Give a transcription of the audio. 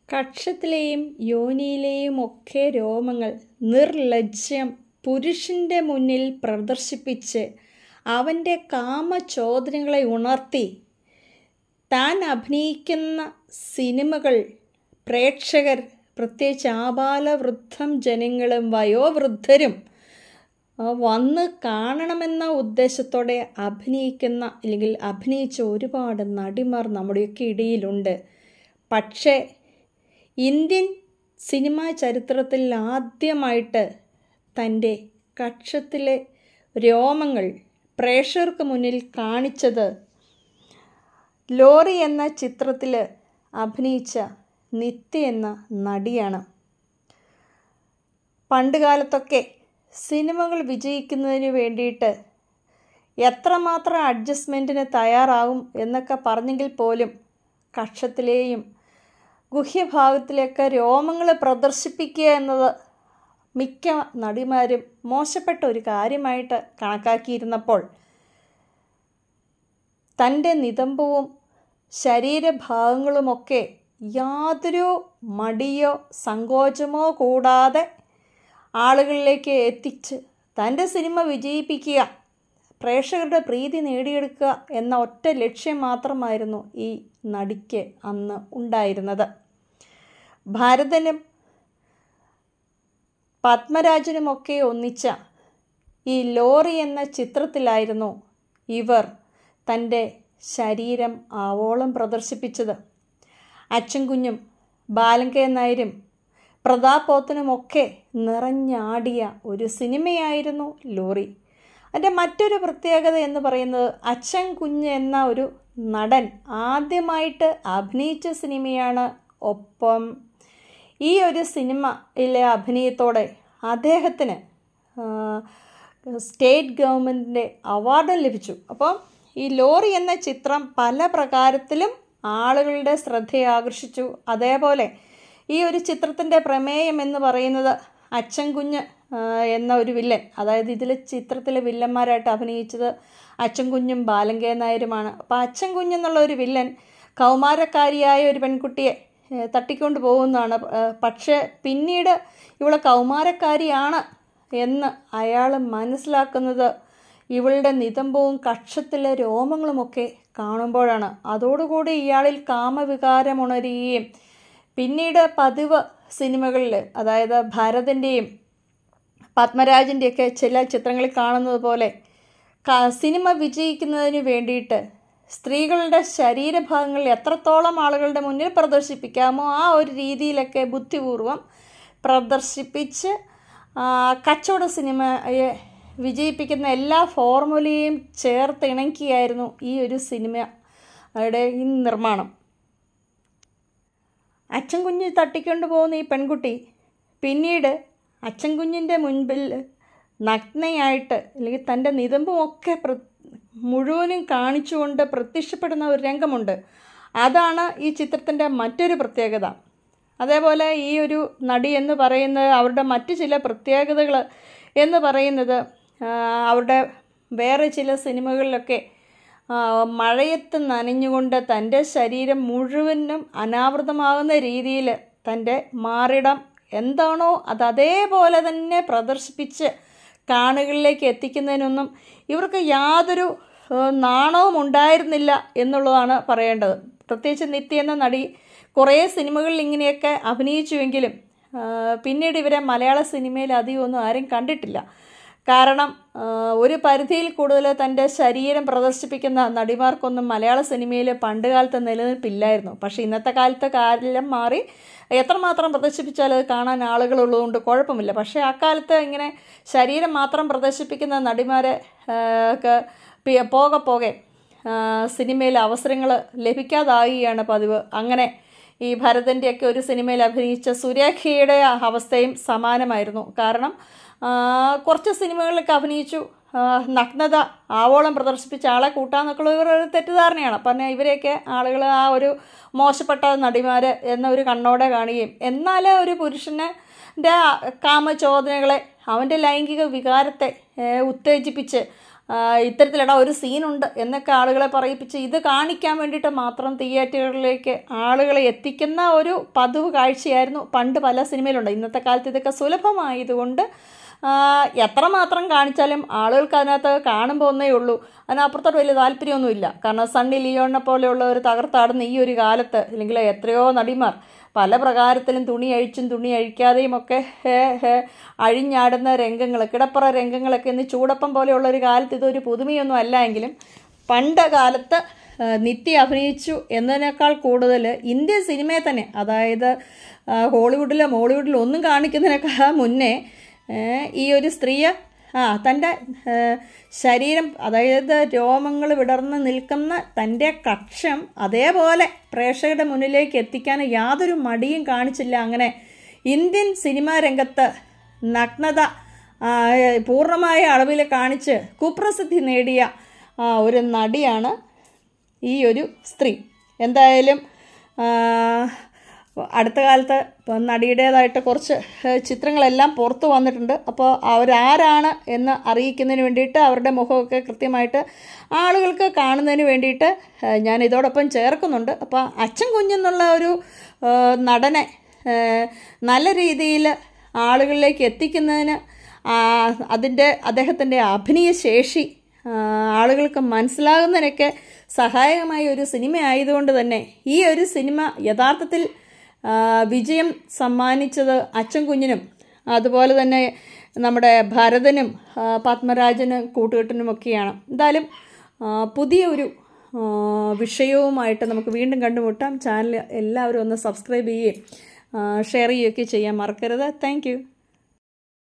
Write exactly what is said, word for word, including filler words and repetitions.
കക്ഷത്തിലെയും യോനിയിലെയും ഒക്കെ രോമങ്ങൾ നിർലജ്ജം പുരുഷൻ്റെ മുന്നിൽ പ്രദർശിപ്പിച്ച് അവൻ്റെ കാമചോദനകളെ ഉണർത്തി താൻ അഭിനയിക്കുന്ന സിനിമകൾ പ്രേക്ഷകർ, പ്രത്യേകിച്ച് ആബാലവൃദ്ധം ജനങ്ങളും വയോവൃദ്ധരും വന്ന് കാണണമെന്ന ഉദ്ദേശത്തോടെ അഭിനയിക്കുന്ന അല്ലെങ്കിൽ അഭിനയിച്ച ഒരുപാട് നടിമാർ നമ്മുടെയൊക്കെ ഇടയിലുണ്ട്. പക്ഷേ ഇന്ത്യൻ സിനിമാ ചരിത്രത്തിൽ ആദ്യമായിട്ട് തൻ്റെ കക്ഷത്തിലെ രോമങ്ങൾ പ്രേക്ഷകർക്ക് മുന്നിൽ കാണിച്ചത് ലോറി എന്ന ചിത്രത്തിൽ അഭിനയിച്ച നിത്യ എന്ന നടിയാണ്. പണ്ടുകാലത്തൊക്കെ സിനിമകൾ വിജയിക്കുന്നതിന് വേണ്ടിയിട്ട് എത്രമാത്രം അഡ്ജസ്റ്റ്മെൻറ്റിന് തയ്യാറാകും എന്നൊക്കെ പറഞ്ഞെങ്കിൽ പോലും കക്ഷത്തിലെയും ഗുഹ്യഭാഗത്തിലേക്ക് രോമങ്ങൾ പ്രദർശിപ്പിക്കുക എന്നത് മിക്ക നടിമാരും മോശപ്പെട്ട ഒരു കാര്യമായിട്ട് കണക്കാക്കിയിരുന്നപ്പോൾ തൻ്റെ നിതംബവും ശരീരഭാഗങ്ങളുമൊക്കെ യാതൊരു മടിയോ സങ്കോചമോ കൂടാതെ ആളുകളിലേക്ക് എത്തിച്ച് തൻ്റെ സിനിമ വിജയിപ്പിക്കുക, പ്രേക്ഷകരുടെ പ്രീതി നേടിയെടുക്കുക എന്ന ഒറ്റ ലക്ഷ്യം മാത്രമായിരുന്നു ഈ നടിക്ക് അന്ന് ഉണ്ടായിരുന്നത്. ഭാരതനും പത്മരാജനുമൊക്കെ ഒന്നിച്ച ഈ ലോറി എന്ന ചിത്രത്തിലായിരുന്നു ഇവർ തൻ്റെ ശരീരം ആവോളം പ്രദർശിപ്പിച്ചത്. അച്ചൻകുഞ്ഞും ബാലൻ കെ നായരും പ്രതാപ് പോത്തനുമൊക്കെ നിറഞ്ഞാടിയ ഒരു സിനിമയായിരുന്നു ലോറി. അതിൻ്റെ മറ്റൊരു പ്രത്യേകത എന്ന് പറയുന്നത് അച്ചൻ കുഞ്ഞ് എന്ന ഒരു നടൻ ആദ്യമായിട്ട് അഭിനയിച്ച സിനിമയാണ്. ഒപ്പം ഈ ഒരു സിനിമയിലെ അഭിനയത്തോടെ അദ്ദേഹത്തിന് സ്റ്റേറ്റ് ഗവൺമെൻറ്റിൻ്റെ അവാർഡും ലഭിച്ചു. അപ്പം ഈ ലോറി എന്ന ചിത്രം പല പ്രകാരത്തിലും ആളുകളുടെ ശ്രദ്ധയെ ആകർഷിച്ചു. അതേപോലെ ഈ ഒരു ചിത്രത്തിൻ്റെ പ്രമേയം എന്ന് പറയുന്നത് അച്ചൻ കുഞ്ഞ് എന്ന ഒരു വില്ലൻ, അതായത് ഇതിൽ ചിത്രത്തിലെ വില്ലന്മാരായിട്ട് അഭിനയിച്ചത് അച്ചൻ കുഞ്ഞും ബാലൻ കെ നായരുമാണ്. അപ്പോൾ അച്ചൻ കുഞ്ഞെന്നുള്ള ഒരു വില്ലൻ കൗമാരക്കാരിയായ ഒരു പെൺകുട്ടിയെ തട്ടിക്കൊണ്ട് പോകുന്നതാണ്. പക്ഷേ പിന്നീട് ഇവളെ കൗമാരക്കാരിയാണ് എന്ന് അയാൾ മനസ്സിലാക്കുന്നത് ഇവളുടെ നിതംബവും കക്ഷത്തിലെ രോമങ്ങളുമൊക്കെ കാണുമ്പോഴാണ്. അതോടുകൂടി ഇയാളിൽ കാമവികാരമുണരുകയും പിന്നീട് പതിവ് സിനിമകളിൽ, അതായത് ഭരതൻ്റെയും പത്മരാജൻ്റെയൊക്കെ ചില ചിത്രങ്ങളിൽ കാണുന്നത് പോലെ സിനിമ വിജയിക്കുന്നതിന് വേണ്ടിയിട്ട് സ്ത്രീകളുടെ ശരീരഭാഗങ്ങൾ എത്രത്തോളം ആളുകളുടെ മുന്നിൽ പ്രദർശിപ്പിക്കാമോ ആ ഒരു രീതിയിലൊക്കെ ബുദ്ധിപൂർവം പ്രദർശിപ്പിച്ച് കച്ചവട സിനിമയെ വിജയിപ്പിക്കുന്ന എല്ലാ ഫോർമുലയും ചേർത്തിണക്കിയായിരുന്നു ഈ ഒരു സിനിമയുടെ ഈ നിർമ്മാണം. അച്ചൻ കുഞ്ഞ് തട്ടിക്കൊണ്ട് പോകുന്ന ഈ പെൺകുട്ടി പിന്നീട് അച്ചൻ കുഞ്ഞിൻ്റെ മുൻപിൽ നഗ്നയായിട്ട് അല്ലെങ്കിൽ തൻ്റെ നിതംബുമൊക്കെ പ്ര മുഴുവനും കാണിച്ചുകൊണ്ട് പ്രത്യക്ഷപ്പെടുന്ന ഒരു രംഗമുണ്ട്. അതാണ് ഈ ചിത്രത്തിൻ്റെ മറ്റൊരു പ്രത്യേകത. അതേപോലെ ഈ ഒരു നടി എന്ന് പറയുന്നത് അവരുടെ മറ്റ് ചില പ്രത്യേകതകൾ എന്ന് പറയുന്നത് അവരുടെ വേറെ ചില സിനിമകളിലൊക്കെ മഴയത്ത് നനഞ്ഞുകൊണ്ട് തൻ്റെ ശരീരം മുഴുവനും അനാവൃതമാകുന്ന രീതിയിൽ തൻ്റെ മാറിടം എന്താണോ അത് അതേപോലെ തന്നെ പ്രദർശിപ്പിച്ച് കാണികളിലേക്ക് എത്തിക്കുന്നതിനൊന്നും ഇവർക്ക് യാതൊരു നാണവും ഉണ്ടായിരുന്നില്ല എന്നുള്ളതാണ് പറയേണ്ടത്. പ്രത്യേകിച്ച് നിത്യ എന്ന നടി കുറേ സിനിമകളിൽ ഇങ്ങനെയൊക്കെ അഭിനയിച്ചുവെങ്കിലും പിന്നീട് ഇവരെ മലയാള സിനിമയിൽ അധികമൊന്നും ആരും കണ്ടിട്ടില്ല. കാരണം ഒരു പരിധിയിൽ കൂടുതൽ തൻ്റെ ശരീരം പ്രദർശിപ്പിക്കുന്ന നടിമാർക്കൊന്നും മലയാള സിനിമയിൽ പണ്ട് കാലത്ത് നിലനിൽപ്പില്ലായിരുന്നു. പക്ഷേ ഇന്നത്തെ കാലത്ത് കാലം മാറി എത്രമാത്രം പ്രദർശിപ്പിച്ചാൽ അത് കാണാൻ ആളുകളുള്ളതുകൊണ്ട് കുഴപ്പമില്ല. പക്ഷേ അക്കാലത്ത് ഇങ്ങനെ ശരീരം മാത്രം പ്രദർശിപ്പിക്കുന്ന നടിമാരെ പോകെ പോകെ സിനിമയിൽ അവസരങ്ങൾ ലഭിക്കാതാവുകയാണ് പതിവ്. അങ്ങനെ ഈ ഭരതൻ്റെയൊക്കെ ഒരു സിനിമയിൽ അഭിനയിച്ച സുരേഖയുടെ അവസ്ഥയും സമാനമായിരുന്നു. കാരണം കുറച്ച് സിനിമകളിലൊക്കെ അഭിനയിച്ചു, നഗ്നത ആവോളം പ്രദർശിപ്പിച്ച ആളെ കൂട്ടാന്നൊക്കെയുള്ള ഇവരൊരു തെറ്റിദ്ധാരണയാണ്. പറഞ്ഞാൽ ഇവരെയൊക്കെ ആളുകൾ ആ ഒരു മോശപ്പെട്ട നടിമാർ എന്നൊരു കണ്ണോടെ കാണുകയും എന്നാൽ ഒരു പുരുഷൻ്റെ കാമചോദനകളെ അവൻ്റെ ലൈംഗിക വികാരത്തെ ഉത്തേജിപ്പിച്ച് ഇത്തരത്തിലിടാ ഒരു സീനുണ്ട് എന്നൊക്കെ ആളുകളെ പറയിപ്പിച്ച് ഇത് കാണിക്കാൻ വേണ്ടിയിട്ട് മാത്രം തിയേറ്ററുകളിലേക്ക് ആളുകളെ എത്തിക്കുന്ന ഒരു പതിവ് കാഴ്ചയായിരുന്നു പണ്ട് പല സിനിമയിലുണ്ട്. ഇന്നത്തെ കാലത്ത് ഇതൊക്കെ സുലഭമായതുകൊണ്ട് എത്രമാത്രം കാണിച്ചാലും ആളുകൾക്ക് അതിനകത്ത് കാണുമ്പോൾ ഒന്നേ ഉള്ളൂ, അതിനപ്പുറത്തോട്ട് വലിയ താല്പര്യമൊന്നുമില്ല. കാരണം സണ്ണി ലിയോണിനെ പോലെയുള്ള ഒരു തകർത്താടുന്ന ഈ ഒരു കാലത്ത് അല്ലെങ്കിൽ എത്രയോ നടിമാർ പല പ്രകാരത്തിലും തുണി അഴിച്ചും തുണി അഴിക്കാതെയും ഒക്കെ അഴിഞ്ഞാടുന്ന രംഗങ്ങൾ, കിടപ്പറ രംഗങ്ങളൊക്കെ ഇന്ന് ചൂടപ്പം പോലെയുള്ള ഒരു കാലത്ത് ഇതൊരു പുതുമയൊന്നും അല്ല എങ്കിലും പണ്ട് കാലത്ത് നിത്യ അഭിനയിച്ചു എന്നതിനേക്കാൾ കൂടുതൽ ഇന്ത്യൻ സിനിമയെ തന്നെ, അതായത് ഹോളിവുഡിലോ മോളിവുഡിലോ ഒന്നും കാണിക്കുന്നതിനേക്കാൾ മുന്നേ ഈ ഒരു സ്ത്രീയെ ആ തൻ്റെ ശരീരം, അതായത് രോമങ്ങൾ വിടർന്ന് നിൽക്കുന്ന തൻ്റെ കക്ഷം അതേപോലെ പ്രേക്ഷകരുടെ മുന്നിലേക്ക് എത്തിക്കാൻ യാതൊരു മടിയും കാണിച്ചില്ല. അങ്ങനെ ഇന്ത്യൻ സിനിമാ രംഗത്ത് നഗ്നത പൂർണ്ണമായ അളവിൽ കാണിച്ച് കുപ്രസിദ്ധി നേടിയ ഒരു നടിയാണ് ഈ ഒരു സ്ത്രീ. എന്തായാലും അടുത്ത കാലത്ത് നടിയുടേതായിട്ട് കുറച്ച് ചിത്രങ്ങളെല്ലാം പുറത്തു വന്നിട്ടുണ്ട്. അപ്പോൾ അവരാരാണ് എന്ന് അറിയിക്കുന്നതിന് വേണ്ടിയിട്ട് അവരുടെ മുഖമൊക്കെ കൃത്യമായിട്ട് ആളുകൾക്ക് കാണുന്നതിന് വേണ്ടിയിട്ട് ഞാൻ ഇതോടൊപ്പം ചേർക്കുന്നുണ്ട്. അപ്പോൾ അച്ഛൻ കുഞ്ഞെന്നുള്ള ഒരു നടനെ നല്ല രീതിയിൽ ആളുകളിലേക്ക് എത്തിക്കുന്നതിന് അതിൻ്റെ അദ്ദേഹത്തിൻ്റെ അഭിനയ ശേഷി ആളുകൾക്ക് മനസ്സിലാകുന്നതിനൊക്കെ സഹായകമായ ഒരു സിനിമ ആയതുകൊണ്ട് തന്നെ ഈ ഒരു സിനിമ യഥാർത്ഥത്തിൽ വിജയം സമ്മാനിച്ചത് അച്ഛൻ കുഞ്ഞിനും അതുപോലെ തന്നെ നമ്മുടെ ഭരതനും പത്മരാജനും കൂട്ടുകെട്ടിനുമൊക്കെയാണ്. എന്തായാലും പുതിയ ഒരു വിഷയവുമായിട്ട് നമുക്ക് വീണ്ടും കണ്ടുമുട്ടാം. ചാനൽ എല്ലാവരും ഒന്ന് സബ്സ്ക്രൈബ് ചെയ്യുകയും ഷെയർ ചെയ്യുകയൊക്കെ ചെയ്യാൻ മറക്കരുത്. Thank U.